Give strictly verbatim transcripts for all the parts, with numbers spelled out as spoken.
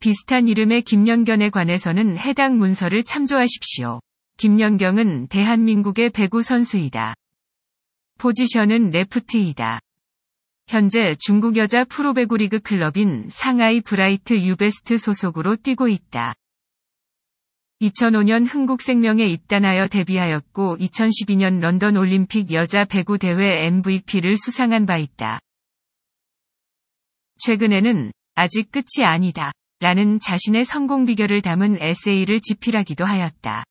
비슷한 이름의 김연경에 관해서는 해당 문서를 참조하십시오. 김연경은 대한민국의 배구 선수이다. 포지션은 레프트이다. 현재 중국 여자 프로배구 리그 클럽인 상하이 브라이트 유베스트 소속으로 뛰고 있다. 이천오 년 흥국생명에 입단하여 데뷔하였고 이천십이 년 런던 올림픽 여자 배구 대회 엠브이피를 수상한 바 있다. 최근에는 아직 끝이 아니다 라는 자신의 성공 비결을 담은 에세이를 집필하기도 하였다.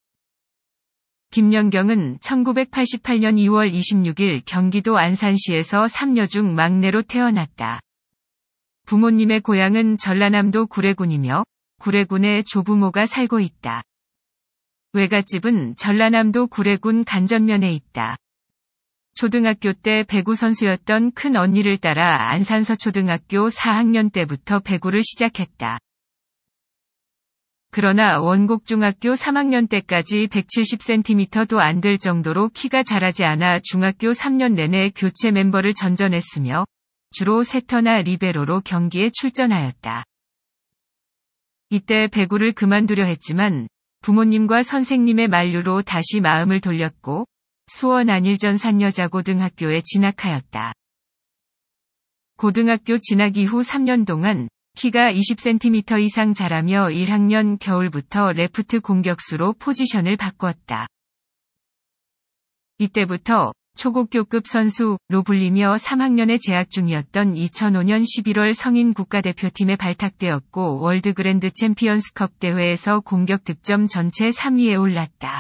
김연경은 천구백팔십팔 년 이월 이십육일 경기도 안산시에서 삼녀 중 막내로 태어났다. 부모님의 고향은 전라남도 구례군이며 구례군에 조부모가 살고 있다. 외갓집은 전라남도 구례군 간전면에 있다. 초등학교 때 배구 선수였던 큰 언니를 따라 안산서초등학교 사 학년 때부터 배구를 시작했다. 그러나 원곡중학교 삼 학년 때까지 백칠십 센티미터도 안 될 정도로 키가 자라지 않아 중학교 삼 년 내내 교체 멤버를 전전했으며 주로 세터나 리베로로 경기에 출전하였다. 이때 배구를 그만두려 했지만 부모님과 선생님의 만류로 다시 마음을 돌렸고 수원 안일전 산여자고등학교에 진학하였다. 고등학교 진학 이후 삼 년 동안 키가 이십 센티미터 이상 자라며 일 학년 겨울부터 레프트 공격수로 포지션을 바꿨다. 이때부터 초고교급 선수로 불리며 삼 학년에 재학 중이었던 이천오 년 십일월 성인 국가대표팀에 발탁되었고 월드 그랜드 챔피언스컵 대회에서 공격 득점 전체 삼 위에 올랐다.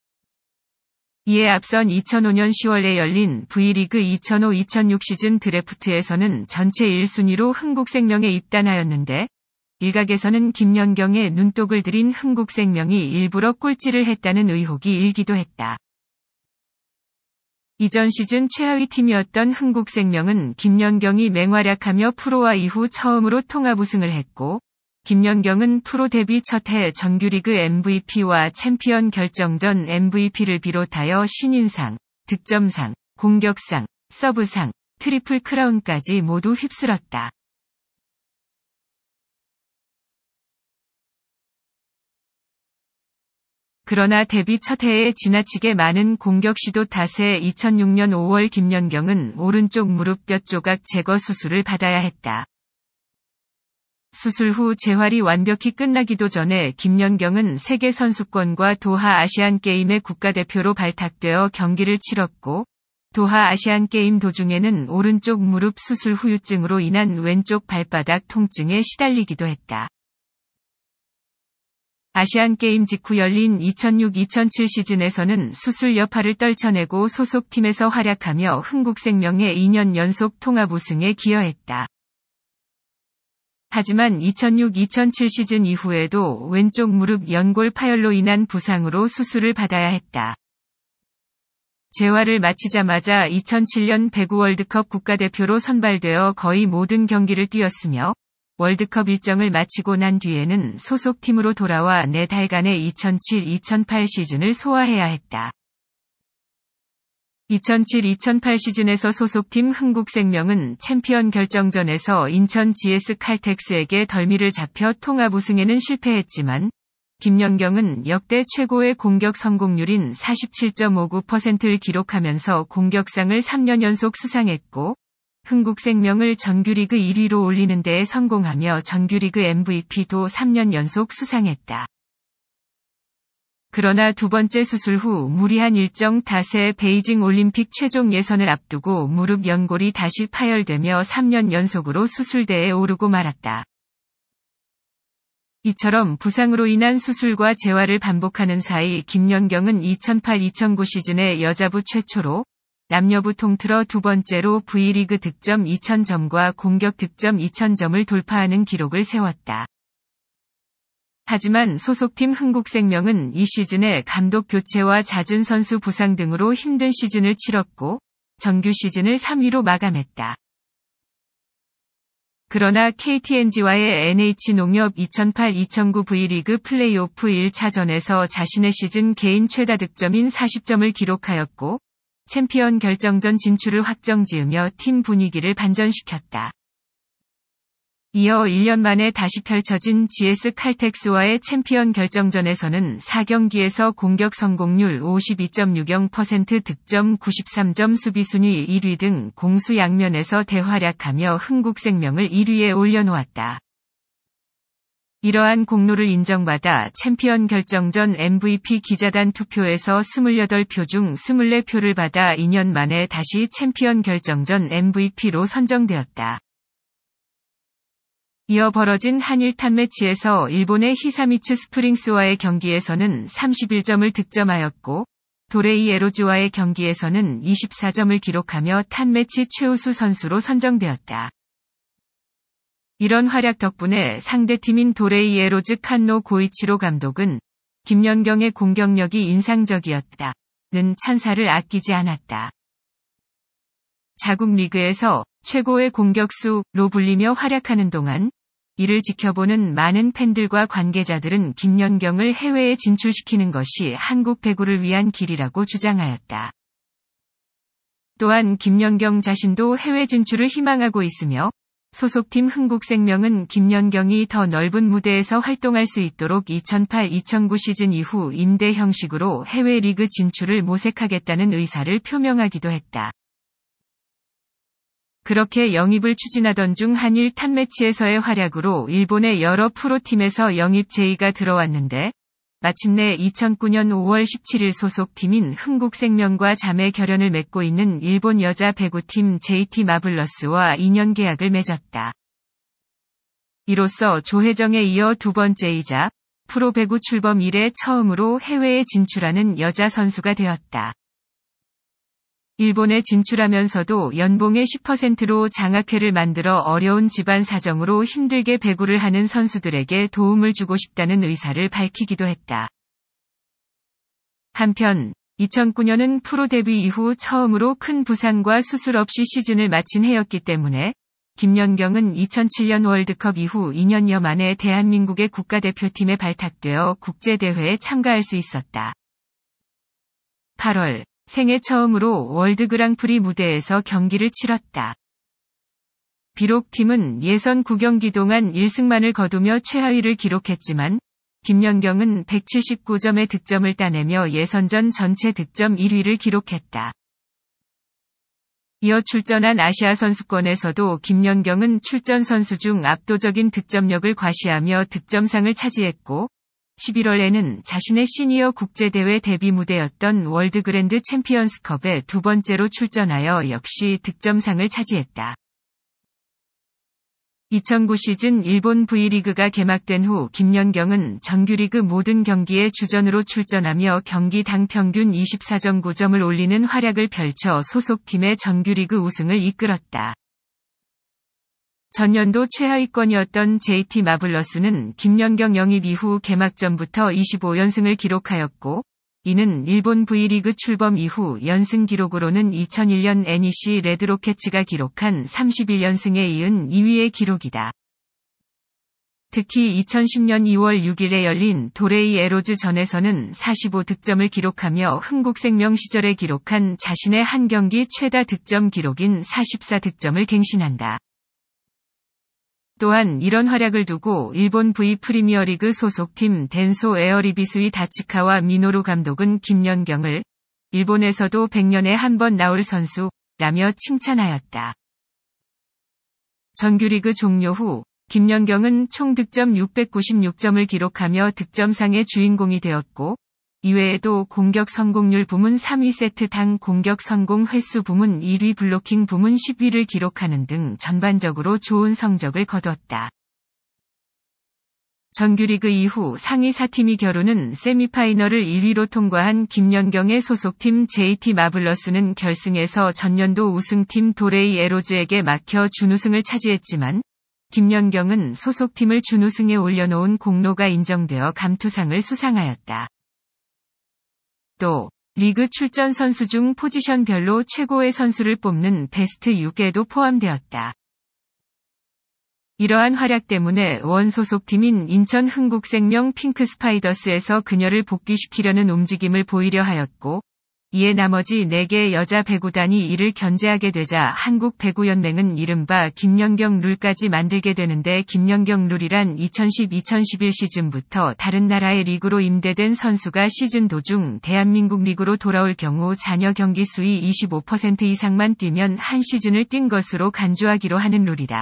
이에 앞선 이천오 년 시월에 열린 V리그 이천오 이천육 시즌 드래프트에서는 전체 일 순위로 흥국생명에 입단하였는데 일각에서는 김연경의 눈독을 들인 흥국생명이 일부러 꼴찌를 했다는 의혹이 일기도 했다. 이전 시즌 최하위 팀이었던 흥국생명은 김연경이 맹활약하며 프로화 이후 처음으로 통합 우승을 했고 김연경은 프로 데뷔 첫 해 정규리그 엠브이피와 챔피언 결정전 엠브이피를 비롯하여 신인상, 득점상, 공격상, 서브상, 트리플 크라운까지 모두 휩쓸었다. 그러나 데뷔 첫 해에 지나치게 많은 공격 시도 탓에 이천육 년 오월 김연경은 오른쪽 무릎 뼈 조각 제거 수술을 받아야 했다. 수술 후 재활이 완벽히 끝나기도 전에 김연경은 세계선수권과 도하 아시안게임의 국가대표로 발탁되어 경기를 치렀고 도하 아시안게임 도중에는 오른쪽 무릎 수술 후유증으로 인한 왼쪽 발바닥 통증에 시달리기도 했다. 아시안게임 직후 열린 이천육 이천칠 시즌에서는 수술 여파를 떨쳐내고 소속팀에서 활약하며 흥국생명의 이 년 연속 통합 우승에 기여했다. 하지만 이천육 이천칠 시즌 이후에도 왼쪽 무릎 연골 파열로 인한 부상으로 수술을 받아야 했다. 재활을 마치자마자 이천칠 년 배구 월드컵 국가대표로 선발되어 거의 모든 경기를 뛰었으며 월드컵 일정을 마치고 난 뒤에는 소속팀으로 돌아와 네 달간의 이천칠 이천팔 시즌을 소화해야 했다. 이천칠 이천팔 시즌에서 소속팀 흥국생명은 챔피언 결정전에서 인천 지에스 칼텍스에게 덜미를 잡혀 통합 우승에는 실패했지만 김연경은 역대 최고의 공격 성공률인 사십칠 점 오구 퍼센트를 기록하면서 공격상을 삼 년 연속 수상했고 흥국생명을 정규리그 일 위로 올리는 데에 성공하며 정규리그 엠브이피도 삼 년 연속 수상했다. 그러나 두 번째 수술 후 무리한 일정 탓에 베이징 올림픽 최종 예선을 앞두고 무릎 연골이 다시 파열되며 삼 년 연속으로 수술대에 오르고 말았다. 이처럼 부상으로 인한 수술과 재활을 반복하는 사이 김연경은 이천팔 이천구 시즌에 여자부 최초로 남녀부 통틀어 두 번째로 V리그 득점 이천 점과 공격 득점 이천 점을 돌파하는 기록을 세웠다. 하지만 소속팀 흥국생명은 이 시즌에 감독 교체와 잦은 선수 부상 등으로 힘든 시즌을 치렀고 정규 시즌을 삼 위로 마감했다. 그러나 케이티엔지와의 엔에이치농협 이천팔 이천구 V리그 플레이오프 일 차전에서 자신의 시즌 개인 최다 득점인 사십 점을 기록하였고 챔피언 결정전 진출을 확정지으며 팀 분위기를 반전시켰다. 이어 일 년 만에 다시 펼쳐진 지에스 칼텍스와의 챔피언 결정전에서는 사 경기에서 공격 성공률 오십이 점 육영 퍼센트, 득점 구십삼 점, 수비순위 일 위 등 공수 양면에서 대활약하며 흥국생명을 일 위에 올려놓았다. 이러한 공로를 인정받아 챔피언 결정전 엠브이피 기자단 투표에서 이십팔 표 중 이십사 표를 받아 이 년 만에 다시 챔피언 결정전 엠브이피로 선정되었다. 이어 벌어진 한일 탄매치에서 일본의 히사미츠 스프링스와의 경기에서는 삼십일 점을 득점하였고, 도레이 에로즈와의 경기에서는 이십사 점을 기록하며 탄매치 최우수 선수로 선정되었다. 이런 활약 덕분에 상대팀인 도레이 에로즈 칸노 고이치로 감독은 김연경의 공격력이 인상적이었다. 는 찬사를 아끼지 않았다. 자국 리그에서 최고의 공격수로 불리며 활약하는 동안 이를 지켜보는 많은 팬들과 관계자들은 김연경을 해외에 진출시키는 것이 한국 배구를 위한 길이라고 주장하였다. 또한 김연경 자신도 해외 진출을 희망하고 있으며 소속팀 흥국생명은 김연경이 더 넓은 무대에서 활동할 수 있도록 이천팔 이천구 시즌 이후 임대 형식으로 해외 리그 진출을 모색하겠다는 의사를 표명하기도 했다. 그렇게 영입을 추진하던 중 한일 탄매치에서의 활약으로 일본의 여러 프로팀에서 영입 제의가 들어왔는데 마침내 이천구 년 오월 십칠일 소속팀인 흥국생명과 자매 결연을 맺고 있는 일본 여자 배구팀 제이티 마블러스와 이 년 계약을 맺었다. 이로써 조혜정에 이어 두 번째이자 프로배구 출범 이래 처음으로 해외에 진출하는 여자 선수가 되었다. 일본에 진출하면서도 연봉의 십 퍼센트로 장학회를 만들어 어려운 집안 사정으로 힘들게 배구를 하는 선수들에게 도움을 주고 싶다는 의사를 밝히기도 했다. 한편 이천구 년은 프로 데뷔 이후 처음으로 큰 부상과 수술 없이 시즌을 마친 해였기 때문에 김연경은 이천칠 년 월드컵 이후 이 년여 만에 대한민국의 국가대표팀에 발탁되어 국제대회에 참가할 수 있었다. 팔월 생애 처음으로 월드 그랑프리 무대에서 경기를 치렀다. 비록 팀은 예선 구 경기 동안 일 승만을 거두며 최하위를 기록했지만 김연경은 백칠십구 점의 득점을 따내며 예선전 전체 득점 일 위를 기록했다. 이어 출전한 아시아 선수권에서도 김연경은 출전 선수 중 압도적인 득점력을 과시하며 득점상을 차지했고 십일월에는 자신의 시니어 국제대회 데뷔 무대였던 월드 그랜드 챔피언스컵에 두 번째로 출전하여 역시 득점상을 차지했다. 이천구 시즌 일본 V리그가 개막된 후 김연경은 정규리그 모든 경기에 주전으로 출전하며 경기당 평균 이십사 점 구 점을 올리는 활약을 펼쳐 소속팀의 정규리그 우승을 이끌었다. 전년도 최하위권이었던 제이티 마블러스는 김연경 영입 이후 개막전부터 이십오 연승을 기록하였고 이는 일본 V리그 출범 이후 연승 기록으로는 이천일 년 엔이씨 레드로켓츠가 기록한 삼십일 연승에 이은 이 위의 기록이다. 특히 이천십 년 이월 육일에 열린 도레이 에로즈 전에서는 사십오 득점을 기록하며 흥국생명 시절에 기록한 자신의 한 경기 최다 득점 기록인 사십사 득점을 갱신한다. 또한 이런 활약을 두고 일본 V 프리미어리그 소속팀 덴소 에어리비스의 다츠카와 미노루 감독은 김연경을 일본에서도 백 년에 한 번 나올 선수라며 칭찬하였다. 정규리그 종료 후 김연경은 총 득점 육백구십육 점을 기록하며 득점상의 주인공이 되었고 이외에도 공격 성공률 부문 삼 위, 세트당 공격 성공 횟수 부문 일 위, 블로킹 부문 십 위를 기록하는 등 전반적으로 좋은 성적을 거뒀다. 정규리그 이후 상위 사 팀이 겨루는 세미파이널을 일 위로 통과한 김연경의 소속팀 제이티 마블러스는 결승에서 전년도 우승팀 도레이 에로즈에게 막혀 준우승을 차지했지만 김연경은 소속팀을 준우승에 올려놓은 공로가 인정되어 감투상을 수상하였다. 또 리그 출전 선수 중 포지션별로 최고의 선수를 뽑는 베스트 육에도 포함되었다. 이러한 활약 때문에 원 소속팀인 인천 흥국생명 핑크스파이더스에서 그녀를 복귀시키려는 움직임을 보이려 하였고 이에 나머지 네 개 여자 배구단이 이를 견제하게 되자 한국배구연맹은 이른바 김연경 룰까지 만들게 되는데, 김연경 룰이란 이천십 이천십일 시즌부터 다른 나라의 리그로 임대된 선수가 시즌 도중 대한민국 리그로 돌아올 경우 잔여 경기 수의 이십오 퍼센트 이상만 뛰면 한 시즌을 뛴 것으로 간주하기로 하는 룰이다.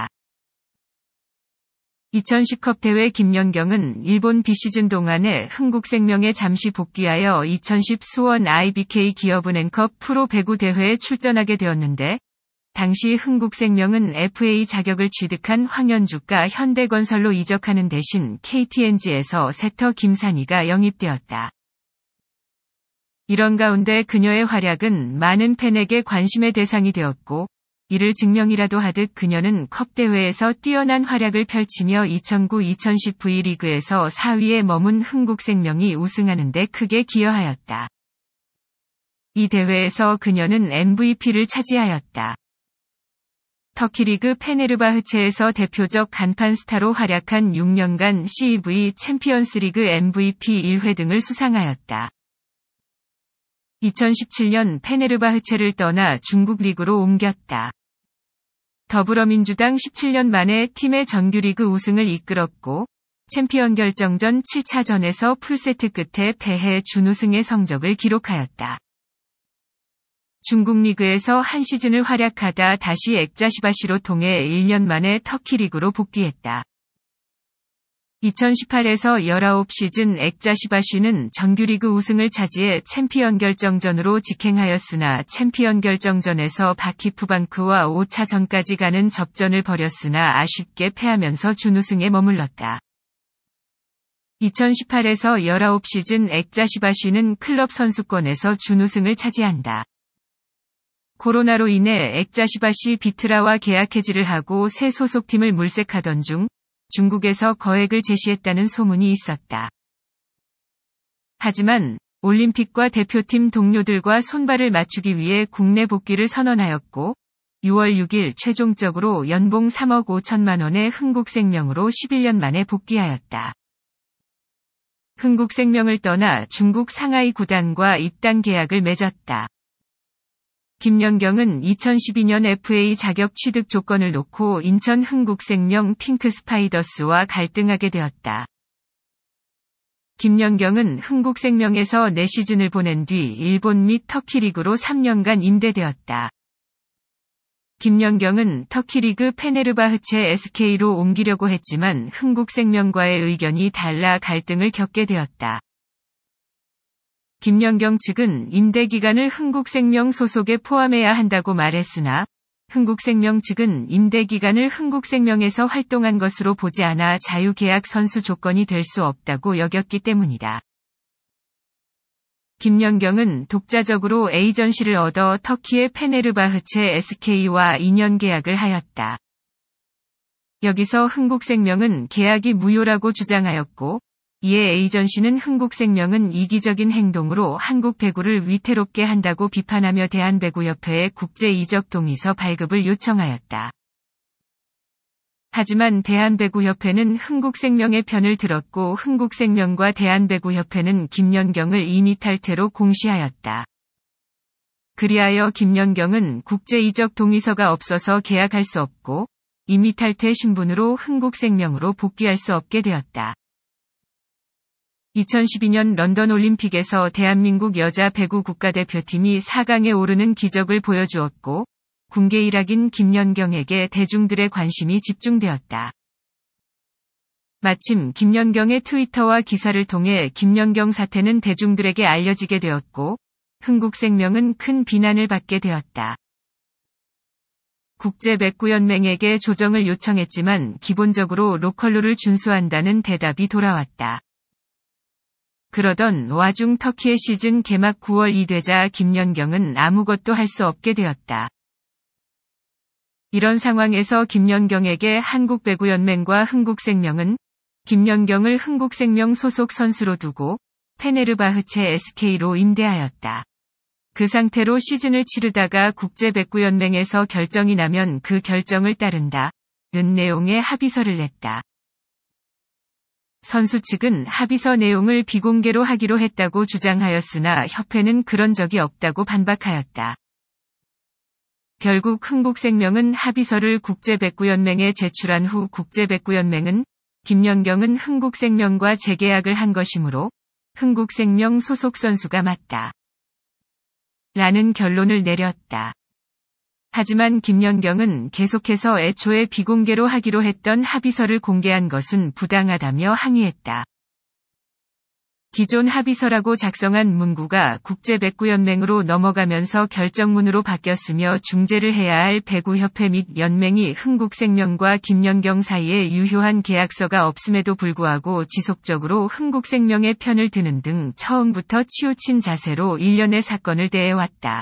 이천십 컵 대회 김연경은 일본 비시즌 동안에 흥국생명에 잠시 복귀하여 이천십 수원 아이비케이 기업은행컵 프로 배구 대회에 출전하게 되었는데, 당시 흥국생명은 에프에이 자격을 취득한 황현주가 현대건설로 이적하는 대신 케이티엔지에서 세터 김산희가 영입되었다. 이런 가운데 그녀의 활약은 많은 팬에게 관심의 대상이 되었고, 이를 증명이라도 하듯 그녀는 컵 대회에서 뛰어난 활약을 펼치며 이천구 이천십 V리그에서 사 위에 머문 흥국생명이 우승하는 데 크게 기여하였다. 이 대회에서 그녀는 엠브이피를 차지하였다. 터키리그 페네르바흐체에서 대표적 간판 스타로 활약한 육 년간 씨이브이 챔피언스리그 엠브이피 일 회 등을 수상하였다. 이천십칠 년 페네르바흐체를 떠나 중국 리그로 옮겼다. 더불어민주당 십칠 년 만에 팀의 정규리그 우승을 이끌었고, 챔피언 결정전 칠 차전에서 풀세트 끝에 패해 준우승의 성적을 기록하였다. 중국 리그에서 한 시즌을 활약하다 다시 엑자시바시로 통해 일 년 만에 터키 리그로 복귀했다. 이천십팔에서 십구 시즌 엑자시바시는 정규리그 우승을 차지해 챔피언 결정전으로 직행하였으나 챔피언 결정전에서 바키프방크와 오 차전까지 가는 접전을 벌였으나 아쉽게 패하면서 준우승에 머물렀다. 이천십팔에서 십구 시즌 엑자시바시는 클럽 선수권에서 준우승을 차지한다. 코로나로 인해 엑자시바시 비트라와 계약 해지를 하고 새 소속팀을 물색하던 중 중국에서 거액을 제시했다는 소문이 있었다. 하지만 올림픽과 대표팀 동료들과 손발을 맞추기 위해 국내 복귀를 선언하였고, 유월 육일 최종적으로 연봉 삼억 오천만 원의 흥국생명으로 십일 년 만에 복귀하였다. 흥국생명을 떠나 중국 상하이 구단과 입단 계약을 맺었다. 김연경은 이천십이 년 에프에이 자격 취득 조건을 놓고 인천 흥국생명 핑크스파이더스와 갈등하게 되었다. 김연경은 흥국생명에서 네 시즌을 보낸 뒤 일본 및 터키 리그로 삼 년간 임대되었다. 김연경은 터키 리그 페네르바흐체 에스케이로 옮기려고 했지만 흥국생명과의 의견이 달라 갈등을 겪게 되었다. 김연경 측은 임대 기간을 흥국생명 소속에 포함해야 한다고 말했으나, 흥국생명 측은 임대 기간을 흥국생명에서 활동한 것으로 보지 않아 자유계약 선수 조건이 될 수 없다고 여겼기 때문이다. 김연경은 독자적으로 에이전시를 얻어 터키의 페네르바흐체 에스케이와 이 년 계약을 하였다. 여기서 흥국생명은 계약이 무효라고 주장하였고, 이에 에이전시는 흥국생명은 이기적인 행동으로 한국 배구를 위태롭게 한다고 비판하며 대한배구협회에 국제이적 동의서 발급을 요청하였다. 하지만 대한배구협회는 흥국생명의 편을 들었고 흥국생명과 대한배구협회는 김연경을 임의 탈퇴로 공시하였다. 그리하여 김연경은 국제이적 동의서가 없어서 계약할 수 없고 임의 탈퇴 신분으로 흥국생명으로 복귀할 수 없게 되었다. 이천십이 년 런던 올림픽에서 대한민국 여자 배구 국가대표팀이 사 강에 오르는 기적을 보여주었고, 군계 일학인 김연경에게 대중들의 관심이 집중되었다. 마침 김연경의 트위터와 기사를 통해 김연경 사태는 대중들에게 알려지게 되었고, 흥국생명은 큰 비난을 받게 되었다. 국제배구연맹에게 조정을 요청했지만 기본적으로 로컬룰을 준수한다는 대답이 돌아왔다. 그러던 와중 터키의 시즌 개막 구월이 되자 김연경은 아무것도 할 수 없게 되었다. 이런 상황에서 김연경에게 한국배구연맹과 흥국생명은 김연경을 흥국생명 소속 선수로 두고 페네르바흐체 에스케이로 임대하였다. 그 상태로 시즌을 치르다가 국제배구연맹에서 결정이 나면 그 결정을 따른다. 는 내용의 합의서를 냈다. 선수 측은 합의서 내용을 비공개로 하기로 했다고 주장하였으나 협회는 그런 적이 없다고 반박하였다. 결국 흥국생명은 합의서를 국제백구연맹에 제출한 후 국제백구연맹은 김연경은 흥국생명과 재계약을 한 것이므로 흥국생명 소속 선수가 맞다. 라는 결론을 내렸다. 하지만 김연경은 계속해서 애초에 비공개로 하기로 했던 합의서를 공개한 것은 부당하다며 항의했다. 기존 합의서라고 작성한 문구가 국제백구연맹으로 넘어가면서 결정문으로 바뀌었으며 중재를 해야 할 배구협회 및 연맹이 흥국생명과 김연경 사이에 유효한 계약서가 없음에도 불구하고 지속적으로 흥국생명의 편을 드는 등 처음부터 치우친 자세로 일련의 사건을 대해왔다.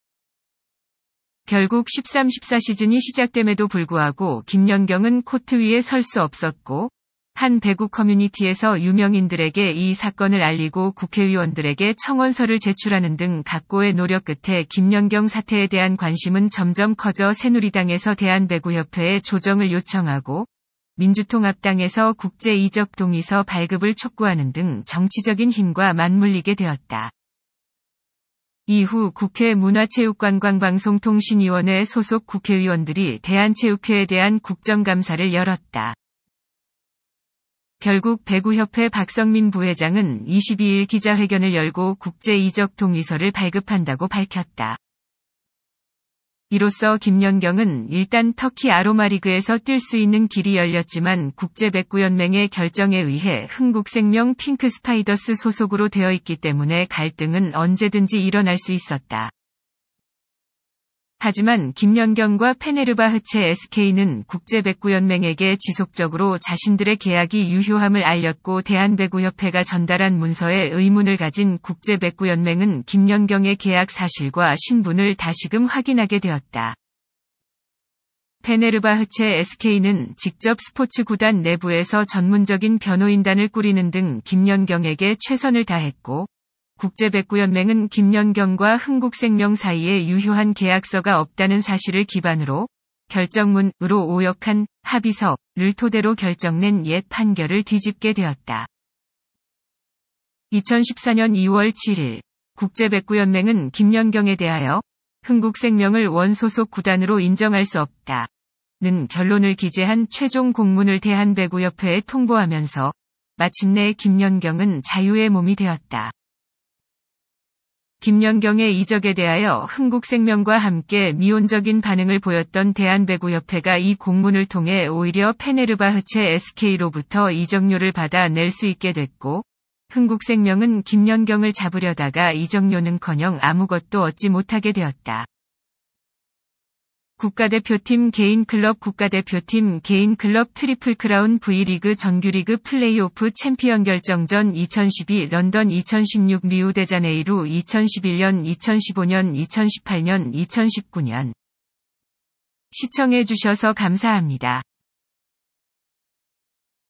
결국 십삼 십사 시즌이 시작됨에도 불구하고 김연경은 코트 위에 설 수 없었고 한 배구 커뮤니티에서 유명인들에게 이 사건을 알리고 국회의원들에게 청원서를 제출하는 등 각고의 노력 끝에 김연경 사태에 대한 관심은 점점 커져 새누리당에서 대한배구협회에 조정을 요청하고 민주통합당에서 국제 이적 동의서 발급을 촉구하는 등 정치적인 힘과 맞물리게 되었다. 이후 국회 문화체육관광방송통신위원회 소속 국회의원들이 대한체육회에 대한 국정감사를 열었다. 결국 배구협회 박성민 부회장은 이십이일 기자회견을 열고 국제 이적 동의서를 발급한다고 밝혔다. 이로써 김연경은 일단 터키 아로마리그에서 뛸 수 있는 길이 열렸지만 국제백구연맹의 결정에 의해 흥국생명 핑크스파이더스 소속으로 되어 있기 때문에 갈등은 언제든지 일어날 수 있었다. 하지만 김연경과 페네르바흐체 에스케이는 국제백구연맹에게 지속적으로 자신들의 계약이 유효함을 알렸고 대한배구협회가 전달한 문서에 의문을 가진 국제백구연맹은 김연경의 계약 사실과 신분을 다시금 확인하게 되었다. 페네르바흐체 에스케이는 직접 스포츠 구단 내부에서 전문적인 변호인단을 꾸리는 등 김연경에게 최선을 다했고 국제백구연맹은 김연경과 흥국생명 사이에 유효한 계약서가 없다는 사실을 기반으로 결정문으로 오역한 합의서를 토대로 결정낸 옛 판결을 뒤집게 되었다. 이천십사년 이월 칠일 국제백구연맹은 김연경에 대하여 흥국생명을 원소속 구단으로 인정할 수 없다는 결론을 기재한 최종 공문을 대한배구협회에 통보하면서 마침내 김연경은 자유의 몸이 되었다. 김연경의 이적에 대하여 흥국생명과 함께 미온적인 반응을 보였던 대한배구협회가 이 공문을 통해 오히려 페네르바흐체 에스케이로부터 이적료를 받아 낼 수 있게 됐고 흥국생명은 김연경을 잡으려다가 이적료는커녕 아무것도 얻지 못하게 되었다. 국가대표팀 개인클럽 국가대표팀 개인클럽 트리플크라운 V리그 정규리그 플레이오프 챔피언 결정전 이천십이 런던 이천십육 리우데자네이루 이천십일년 이천십오년 이천십팔년 이천십구년 시청해주셔서 감사합니다.